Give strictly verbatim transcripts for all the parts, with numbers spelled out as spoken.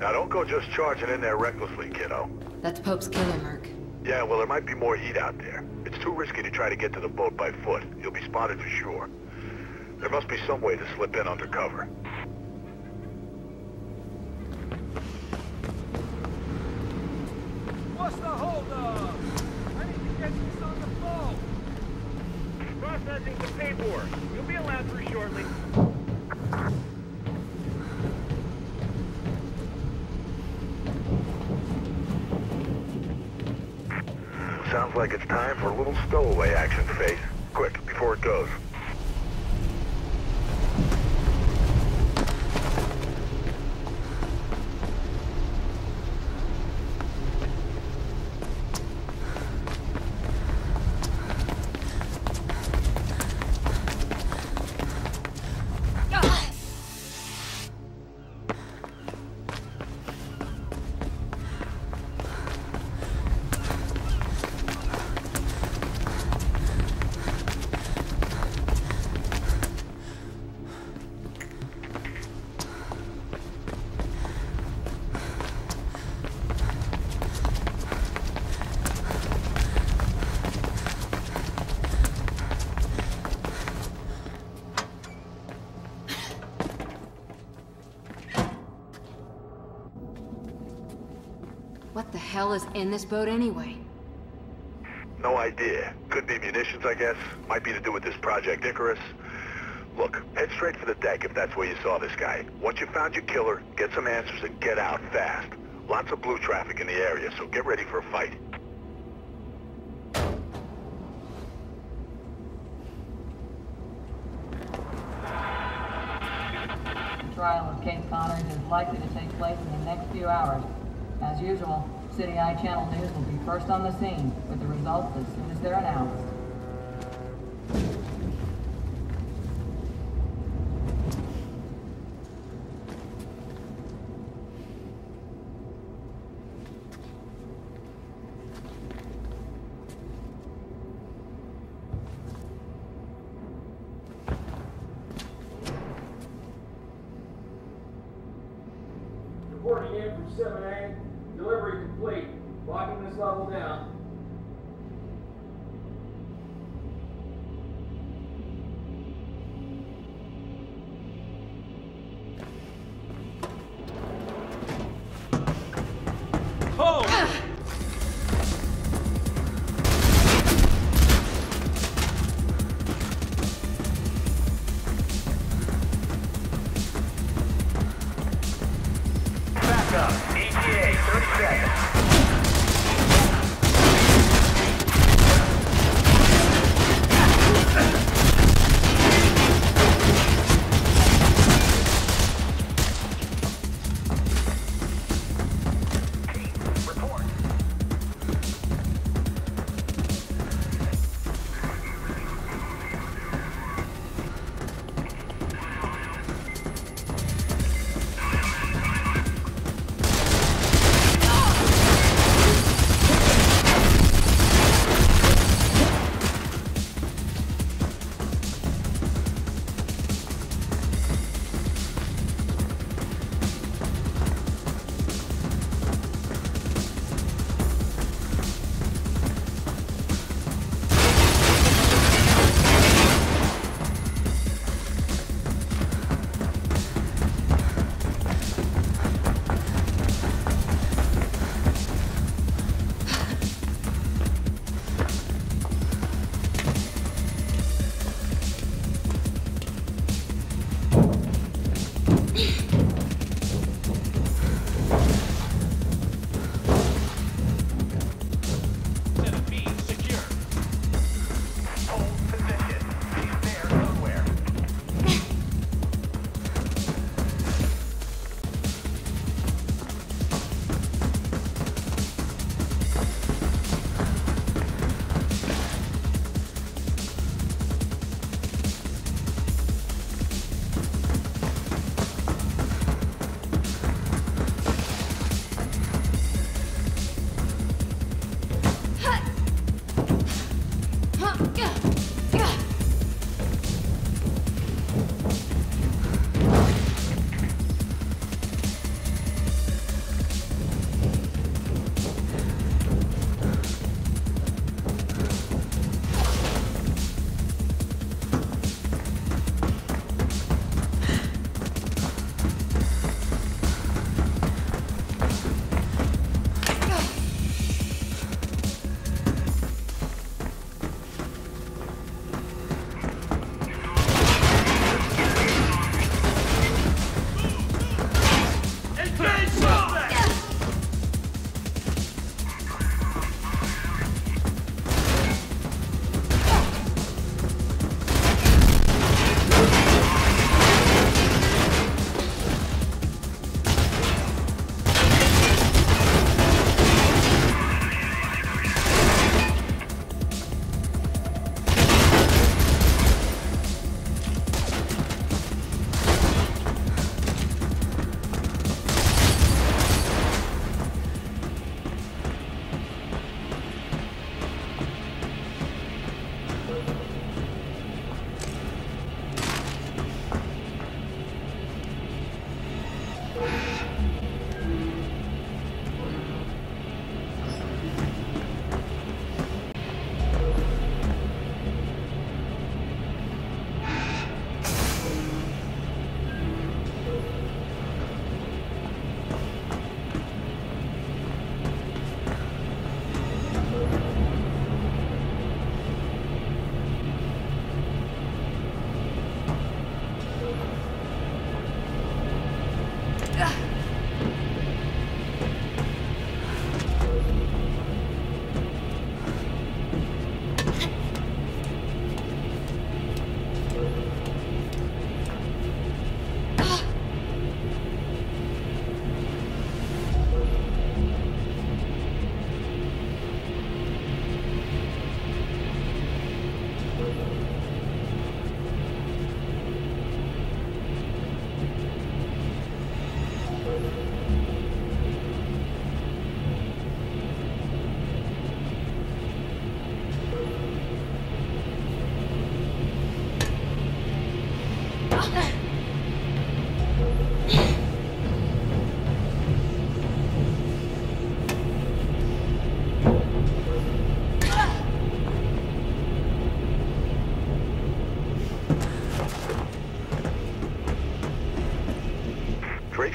Now don't go just charging in there recklessly, kiddo. That's Pope's killer, Merc. Yeah, well, there might be more heat out there. It's too risky to try to get to the boat by foot. You'll be spotted for sure. There must be some way to slip in undercover. What's the holdup? I need to get this on the boat. Processing some paperwork. You'll be allowed through shortly. Sounds like it's time for a little stowaway action, Faith. Quick, before it goes. What the hell is in this boat anyway? No idea. Could be munitions, I guess. Might be to do with this Project Icarus. Look, head straight for the deck if that's where you saw this guy. Once you found your killer, get some answers and get out fast. Lots of blue traffic in the area, so get ready for a fight. The trial of Kate Connors is likely to take place in the next few hours. As usual, City Eye Channel News will be first on the scene with the results as soon as they're announced. Reporting in from seven A. Delivery complete. Locking this level down. Oh! Back up. E T A, thirty seconds.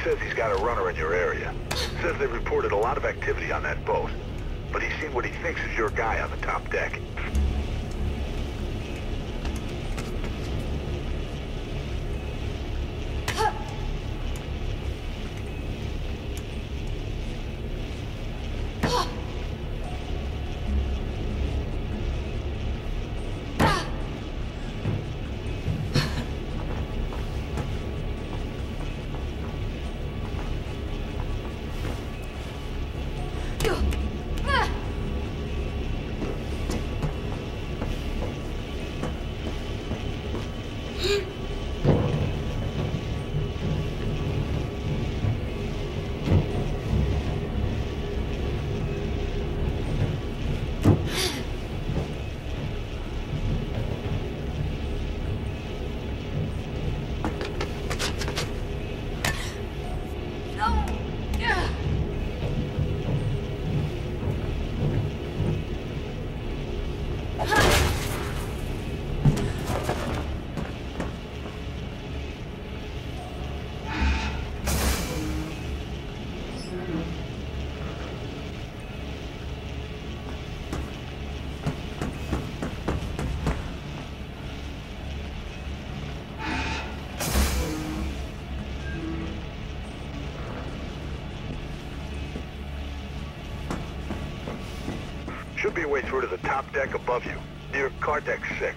says he's got a runner in your area. Says they reported a lot of activity on that boat, but he's seen what he thinks is your guy on the top deck. Should be a way through to the top deck above you, near car deck six.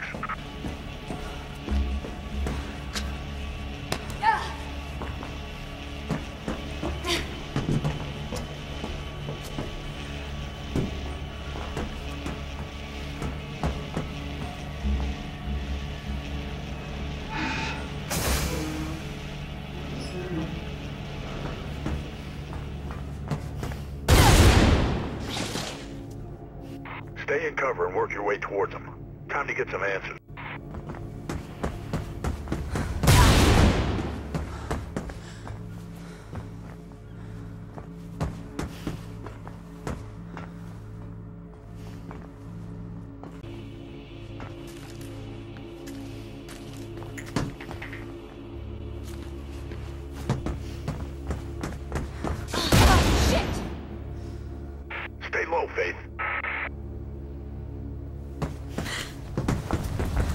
Stay in cover and work your way towards them. Time to get some answers. Stay low, Faith.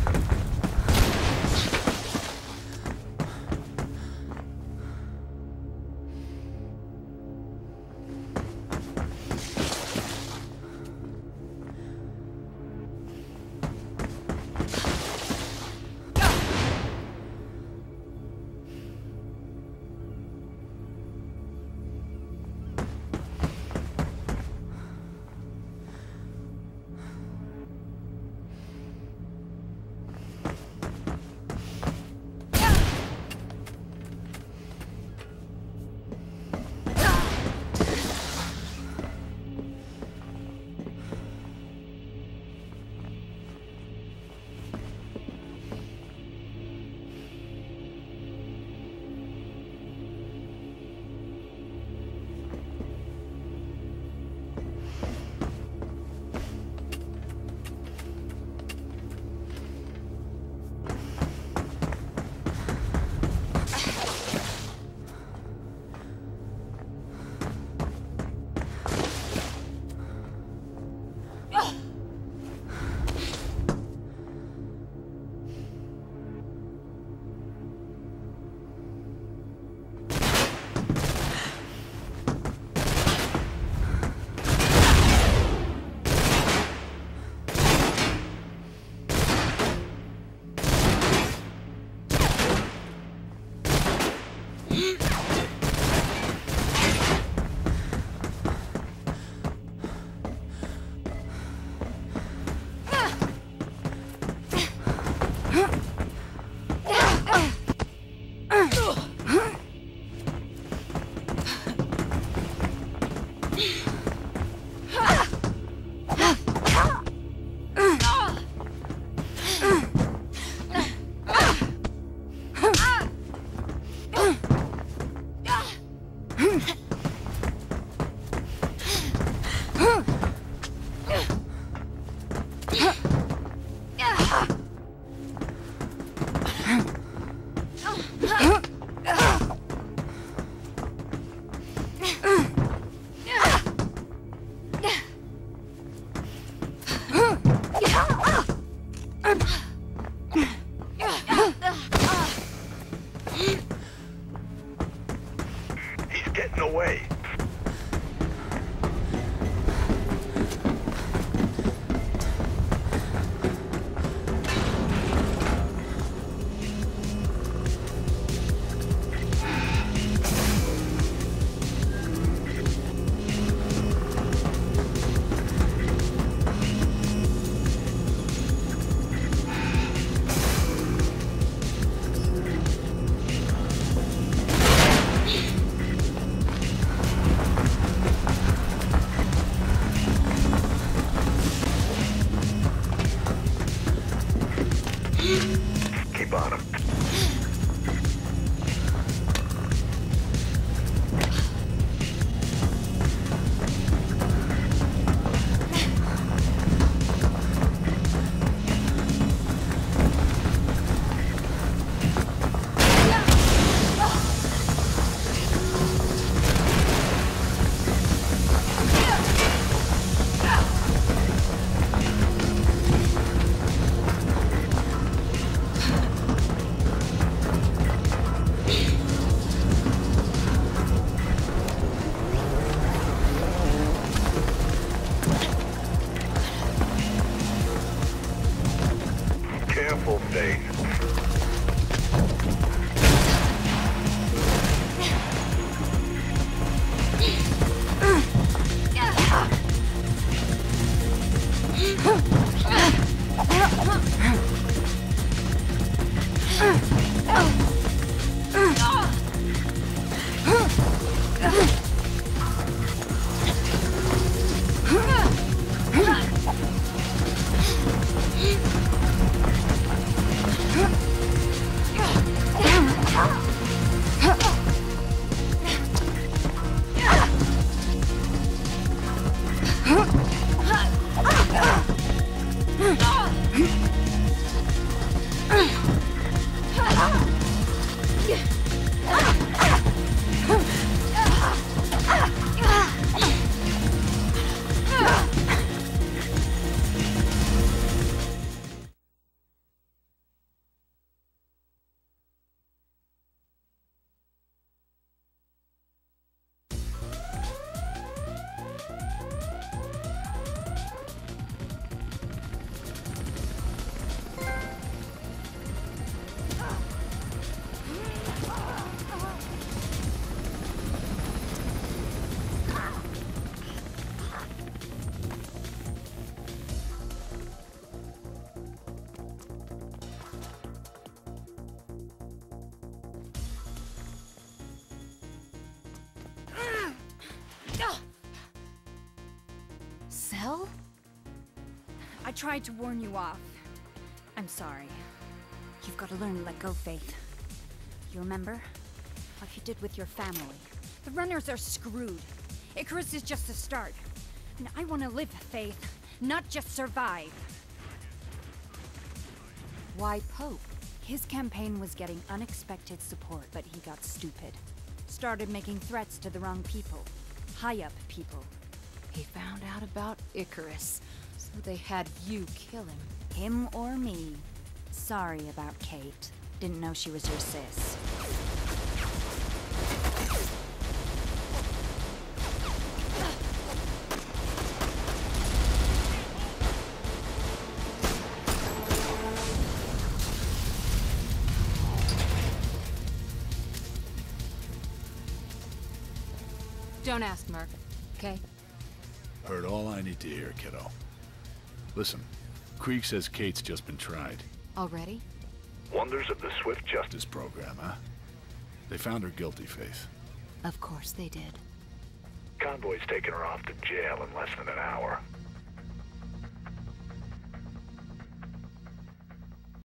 Keep on him. Careful, Faith. Cell? I tried to warn you off. I'm sorry. You've got to learn to let go, Faith. You remember? Like you did with your family. The runners are screwed. Icarus is just a start. And I want to live, Faith, not just survive. Why Pope? His campaign was getting unexpected support, but he got stupid. Started making threats to the wrong people. High-up people. He found out about Icarus, so they had you kill him. Him or me. Sorry about Kate. Didn't know she was your sis. Don't ask, Merc, okay? Heard all I need to hear, kiddo. Listen, Krieg says Kate's just been tried. Already? Wonders of the swift justice. This program, huh? They found her guilty, Faith. Of course they did. Convoy's taking her off to jail in less than an hour.